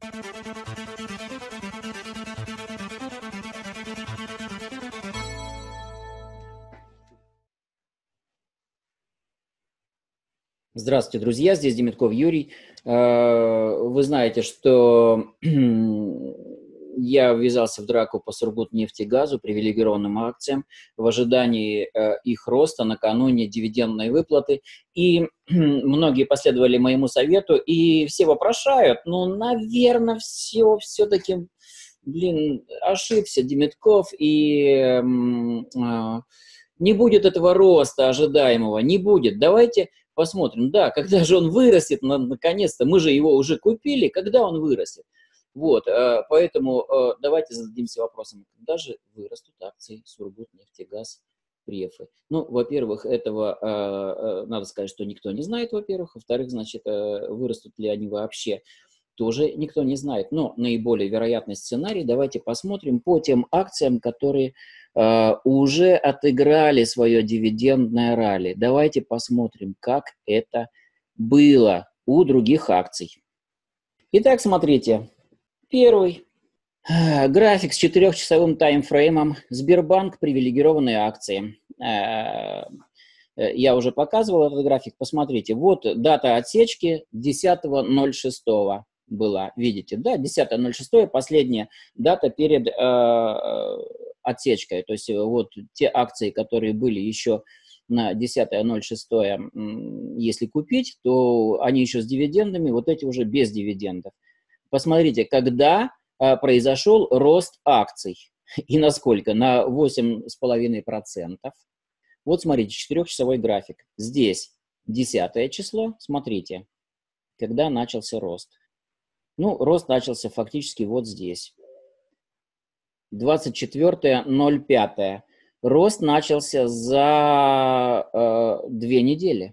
Здравствуйте, друзья, здесь Демитков Юрий. Вы знаете, что я ввязался в драку по Сургутнефтегазу, привилегированным акциям, в ожидании их роста накануне дивидендной выплаты. И многие последовали моему совету, и все вопрошают, ну, наверное, все-таки, ошибся Демитков, и не будет этого роста ожидаемого, не будет. Давайте посмотрим, да, когда же он вырастет, наконец-то, мы же его уже купили, когда он вырастет. Вот, поэтому давайте зададимся вопросом, когда же вырастут акции Сургутнефтегаз, Префы. Ну, во-первых, этого надо сказать, что никто не знает, во-первых. Во-вторых, значит, вырастут ли они вообще, тоже никто не знает. Но наиболее вероятный сценарий давайте посмотрим по тем акциям, которые уже отыграли свое дивидендное ралли. Давайте посмотрим, как это было у других акций. Итак, смотрите. Первый график с 4-часовым таймфреймом. Сбербанк, привилегированные акции. Я уже показывал этот график. Посмотрите, вот дата отсечки 10.06 была. Видите, да, 10.06, последняя дата перед отсечкой. То есть вот те акции, которые были еще на 10.06, если купить, то они еще с дивидендами, вот эти уже без дивидендов. Посмотрите, когда произошел рост акций и на сколько? На 8,5%. Вот смотрите, 4-часовой график. Здесь 10 число, смотрите, когда начался рост. Ну, рост начался фактически вот здесь. 24.05. Рост начался за 2 недели.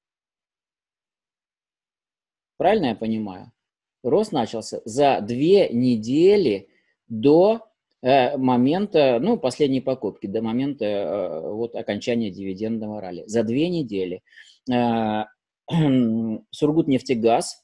Правильно я понимаю? Рост начался за 2 недели до момента, ну, последней покупки, до момента вот окончания дивидендного ралли. За 2 недели. Сургутнефтегаз,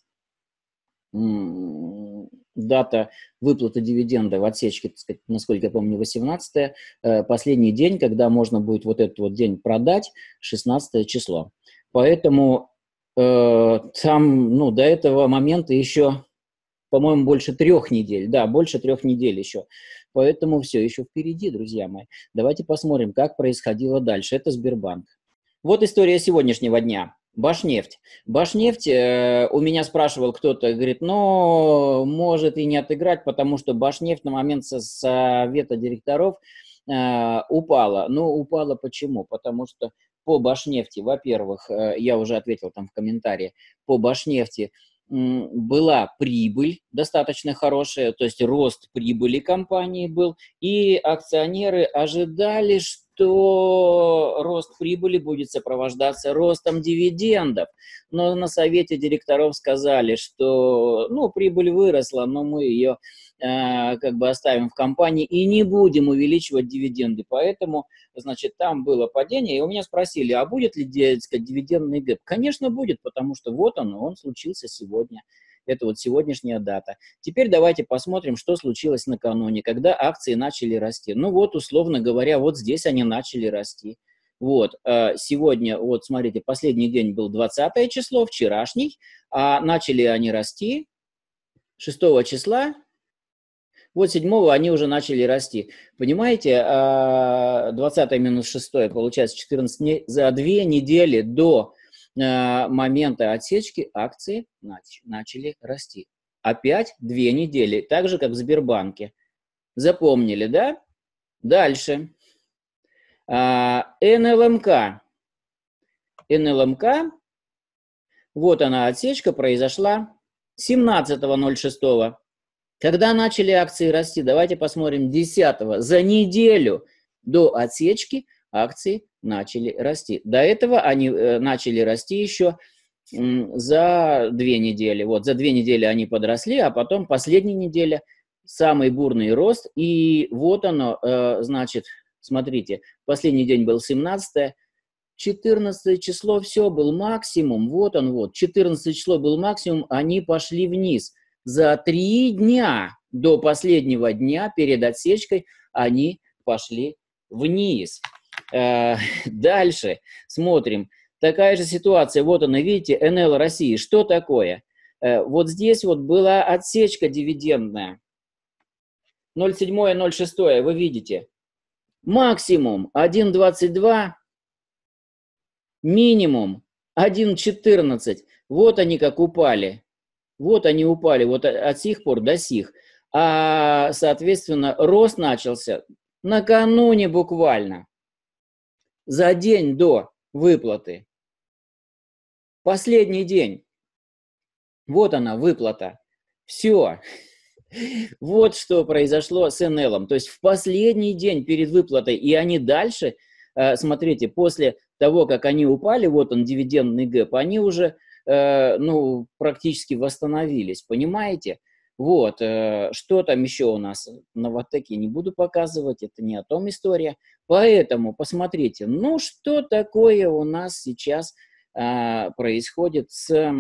дата выплаты дивиденда в отсечке, так сказать, насколько я помню, 18-е, последний день, когда можно будет вот этот вот день продать, 16 число. Поэтому там, ну, до этого момента еще, по-моему, больше 3 недель. Да, больше 3 недель еще. Поэтому все еще впереди, друзья мои. Давайте посмотрим, как происходило дальше. Это Сбербанк. Вот история сегодняшнего дня. Башнефть. Башнефть, у меня спрашивал кто-то, говорит, ну, может и не отыграть, потому что Башнефть на момент совета директоров упала. Ну, упала почему? Потому что по Башнефти, во-первых, я уже ответил там в комментарии, по Башнефти была прибыль достаточно хорошая, то есть рост прибыли компании был, и акционеры ожидали, что рост прибыли будет сопровождаться ростом дивидендов. Но на совете директоров сказали, что, ну, прибыль выросла, но мы ее как бы оставим в компании и не будем увеличивать дивиденды. Поэтому, значит, там было падение, и у меня спросили, а будет ли, так сказать, дивидендный гэп? Конечно, будет, потому что вот он случился сегодня. Это вот сегодняшняя дата. Теперь давайте посмотрим, что случилось накануне, когда акции начали расти. Ну вот, условно говоря, вот здесь они начали расти. Вот, сегодня, вот смотрите, последний день был 20 число, вчерашний, а начали они расти 6 числа. Вот 7-го они уже начали расти. Понимаете, 20 минус 6, получается 14 дней. За 2 недели до момента отсечки акции начали расти. Опять 2 недели, так же, как в Сбербанке. Запомнили, да? Дальше. НЛМК. НЛМК, вот она отсечка, произошла 17.06. Когда начали акции расти? Давайте посмотрим 10-го. За неделю до отсечки акции начали расти. До этого они начали расти еще за 2 недели. Вот за 2 недели они подросли, а потом последняя неделя самый бурный рост. И вот оно, значит, смотрите, последний день был 17-е. 14 число, все, был максимум. Вот он, вот. 14 число был максимум, они пошли вниз. За 3 дня до последнего дня перед отсечкой они пошли вниз. Дальше смотрим. Такая же ситуация. Вот она, видите, НЛ России. Что такое? Вот здесь вот была отсечка дивидендная. 0,7, 0,6, вы видите. Максимум 1,22, минимум 1,14. Вот они как упали. Вот они упали, вот от сих пор до сих. А, соответственно, рост начался накануне буквально, за день до выплаты. Последний день. Вот она, выплата. Все. Вот что произошло с НЛом. То есть в последний день перед выплатой, и они дальше, смотрите, после того, как они упали, вот он, дивидендный гэп, они уже ну, практически восстановились, понимаете? Вот, что там еще у нас? Новотеки не буду показывать, это не о том история. Поэтому посмотрите, ну, что такое у нас сейчас происходит с...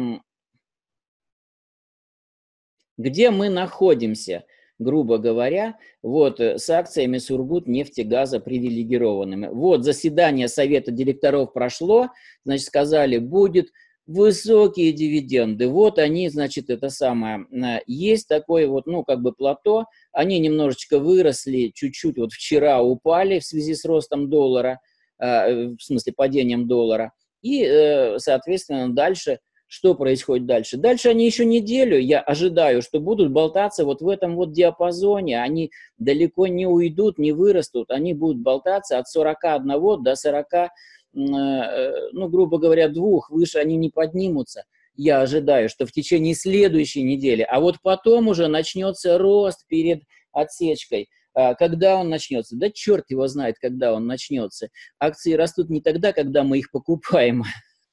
Где мы находимся, грубо говоря, вот с акциями Сургутнефтегаза привилегированными. Вот заседание Совета директоров прошло, значит, сказали, будет высокие дивиденды. Вот они, значит, это самое, есть такое вот, ну, как бы плато, они немножечко выросли, чуть-чуть вот вчера упали в связи с ростом доллара, в смысле падением доллара, и, соответственно, дальше... Что происходит дальше? Дальше они еще неделю, я ожидаю, что будут болтаться вот в этом вот диапазоне. Они далеко не уйдут, не вырастут. Они будут болтаться от 41 до 40, ну, грубо говоря, 2. Выше они не поднимутся. Я ожидаю, что в течение следующей недели. А вот потом уже начнется рост перед отсечкой. Когда он начнется? Да черт его знает, когда он начнется. Акции растут не тогда, когда мы их покупаем,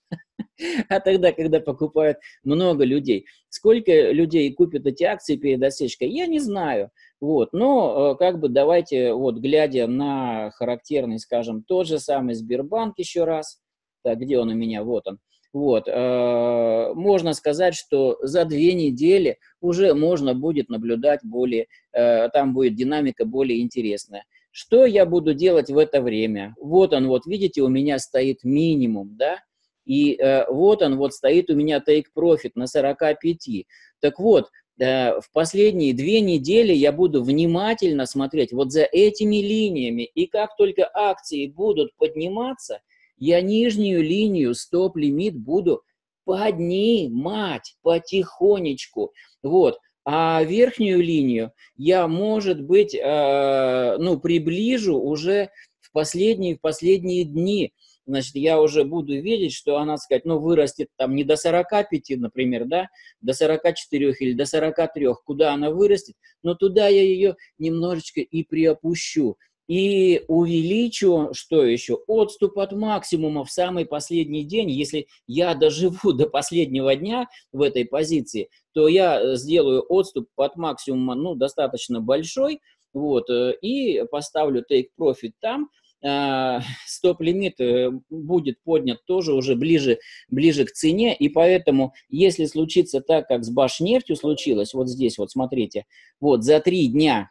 а тогда, когда покупают много людей. Сколько людей купят эти акции перед отсечкой, я не знаю. Вот. Но как бы давайте, вот, глядя на характерный, скажем, тот же самый Сбербанк еще раз. Так, где он у меня? Вот он. Вот. Можно сказать, что за 2 недели уже можно будет наблюдать более, там будет динамика более интересная. Что я буду делать в это время? Вот он, вот видите, у меня стоит минимум, да? И вот он, вот стоит у меня take profit на 45. Так вот, в последние 2 недели я буду внимательно смотреть вот за этими линиями. И как только акции будут подниматься, я нижнюю линию стоп-лимит буду поднимать потихонечку. Вот. А верхнюю линию я, может быть, ну, приближу уже в последние дни. Значит, я уже буду видеть, что она, сказать, ну, вырастет там не до 45, например, да, до 44 или до 43, куда она вырастет, но туда я ее немножечко и приопущу. И увеличу, что еще, отступ от максимума в самый последний день. Если я доживу до последнего дня в этой позиции, то я сделаю отступ от максимума, ну, достаточно большой, вот, и поставлю take profit там. Стоп-лимит будет поднят тоже уже ближе к цене, и поэтому, если случится так, как с Башнефтью случилось, вот здесь вот смотрите, вот за 3 дня,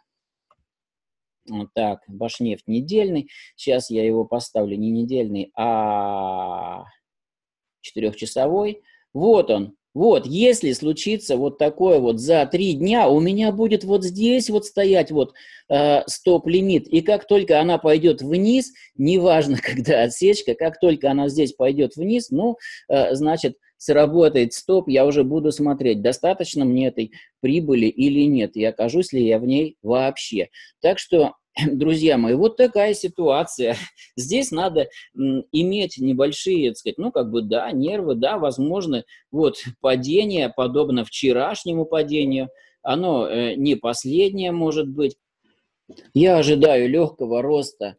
вот так, Башнефть недельный, сейчас я его поставлю не недельный, а 4-часовой, вот он. Вот, если случится вот такое вот за 3 дня, у меня будет вот здесь вот стоять вот стоп-лимит. И как только она пойдет вниз, неважно, когда отсечка, как только она здесь пойдет вниз, ну, значит, сработает стоп, я уже буду смотреть, достаточно мне этой прибыли или нет, и окажусь ли я в ней вообще. Так что, друзья мои, вот такая ситуация. Здесь надо иметь небольшие, так сказать, ну, как бы, да, нервы, да, возможно, вот падение, подобно вчерашнему падению, оно не последнее может быть. Я ожидаю легкого роста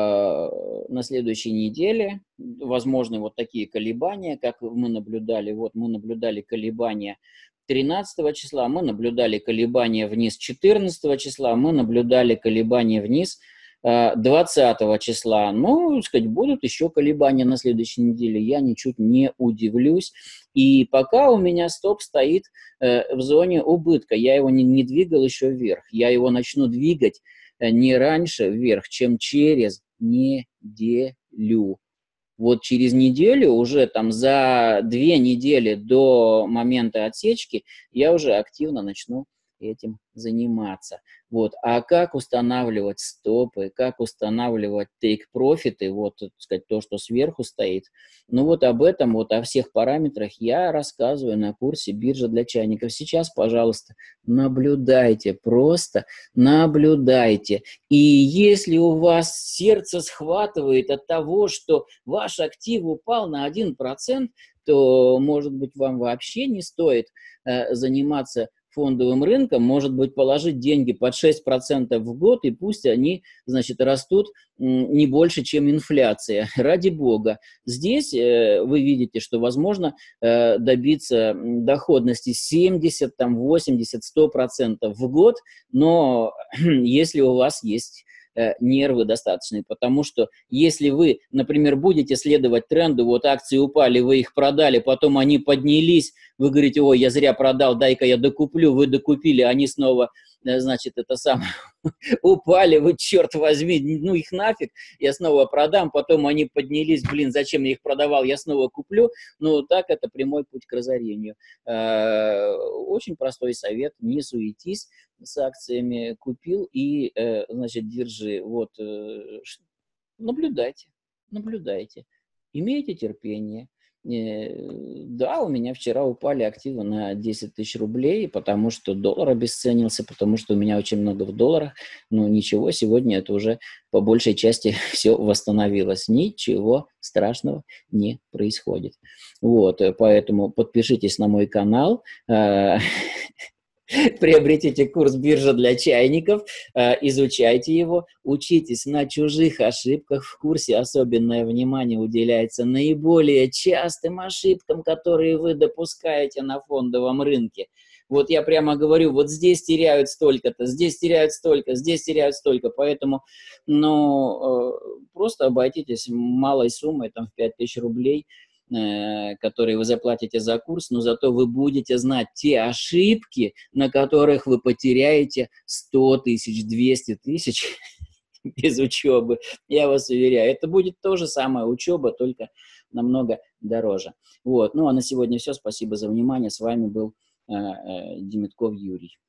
на следующей неделе, возможны вот такие колебания, как мы наблюдали, вот мы наблюдали колебания 13 числа, мы наблюдали колебания вниз 14 числа, мы наблюдали колебания вниз 20 числа, ну, сказать, будут еще колебания на следующей неделе, я ничуть не удивлюсь. И пока у меня стоп стоит в зоне убытка, я его не двигал еще вверх, я его начну двигать не раньше вверх, чем через неделю. Вот через неделю, уже там за 2 недели до момента отсечки, я уже активно начну этим заниматься. Вот. А как устанавливать стопы, как устанавливать тейк-профиты, вот, так сказать, то, что сверху стоит, ну вот об этом, вот о всех параметрах я рассказываю на курсе «Биржа для чайников». Сейчас, пожалуйста, наблюдайте, просто наблюдайте. И если у вас сердце схватывает от того, что ваш актив упал на 1%, то, может быть, вам вообще не стоит заниматься фондовым рынком, может быть, положить деньги под 6% в год, и пусть они, значит, растут не больше, чем инфляция. Ради бога. Здесь вы видите, что возможно добиться доходности 70, там, 80, 100% в год, но если у вас есть нервы достаточные, потому что если вы, например, будете следовать тренду, вот акции упали, вы их продали, потом они поднялись, вы говорите, ой, я зря продал, дай-ка я докуплю, вы докупили, они снова, значит, это самое, упали, вы, черт возьми, ну их нафиг, я снова продам, потом они поднялись, блин, зачем я их продавал, я снова куплю, ну так это прямой путь к разорению. Очень простой совет, не суетись с акциями, купил и, значит, держи, вот, наблюдайте, наблюдайте, имейте терпение. Да, у меня вчера упали активы на 10 тысяч рублей, потому что доллар обесценился, потому что у меня очень много в долларах, но ничего, сегодня это уже по большей части все восстановилось. Ничего страшного не происходит. Вот, поэтому подпишитесь на мой канал, приобретите курс «Биржа для чайников», изучайте его, учитесь на чужих ошибках. В курсе особенное внимание уделяется наиболее частым ошибкам, которые вы допускаете на фондовом рынке. Вот я прямо говорю, вот здесь теряют столько-то, здесь теряют столько, здесь теряют столько. Поэтому, ну, просто обойдитесь малой суммой, там, в 5000 рублей, которые вы заплатите за курс, но зато вы будете знать те ошибки, на которых вы потеряете 100 тысяч, 200 тысяч без учебы. Я вас уверяю, это будет то же самое учеба, только намного дороже. Вот. Ну а на сегодня все. Спасибо за внимание. С вами был Демитков Юрий.